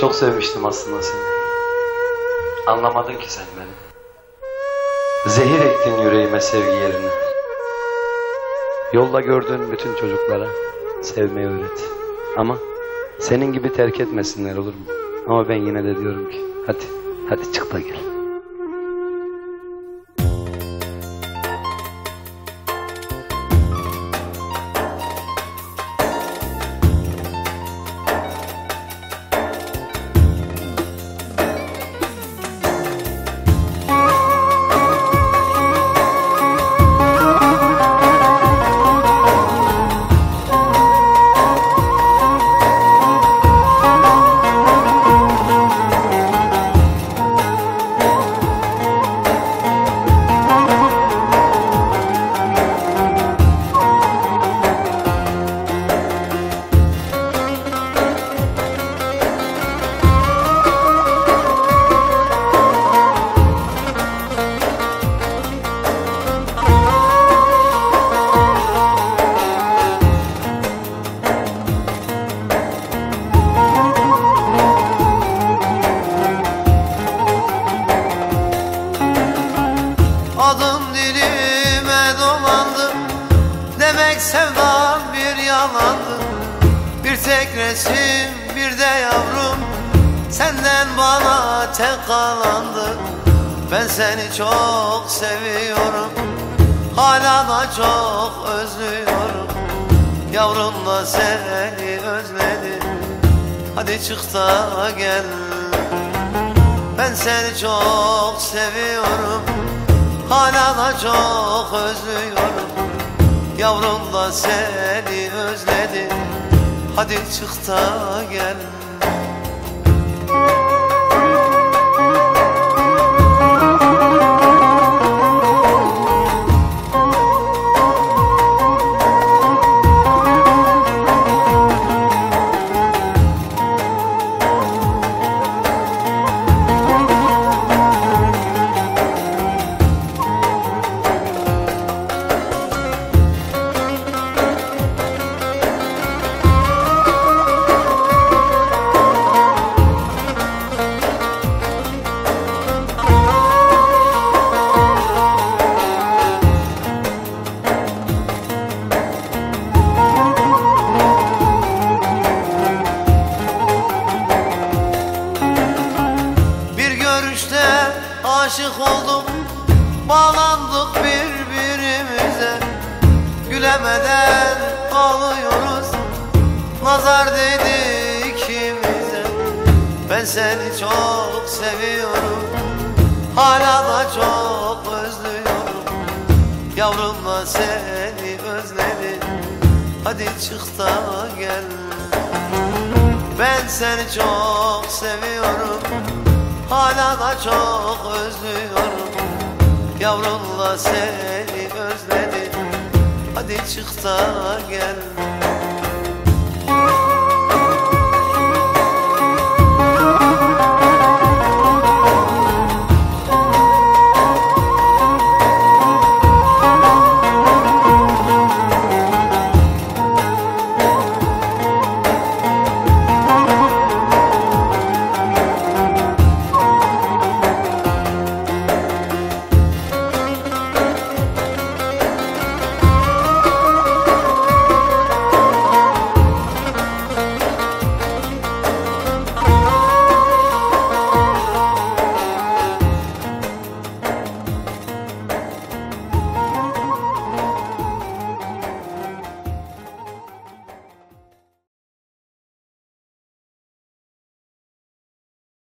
Çok sevmiştim aslında seni. Anlamadın ki sen beni. Zehir ektin yüreğime sevgi yerine. Yolda gördüğün bütün çocuklara sevmeyi öğret. Ama senin gibi terk etmesinler, olur mu? Ama ben yine de diyorum ki hadi çık da gel. Adım dilime dolandı, demek sevdam bir yalandı. Bir tek resim, bir de yavrum, senden bana tek kalandı. Ben seni çok seviyorum, hala da çok özlüyorum. Yavrum da seni özledi, hadi çık da gel. Ben seni çok seviyorum, hala da çok özlüyorum. Yavrum da seni özledi, hadi çık da gel. Aşık olduk, bağlandık birbirimize. Gülemeden ağlıyoruz, nazar değdi ikimize. Ben seni çok seviyorum, hala da çok özlüyorum. Yavrum da seni özledi, hadi çık da gel. Ben seni çok seviyorum, hala da çok özlüyorum. Yavrumla seni özledim, hadi çık da gel.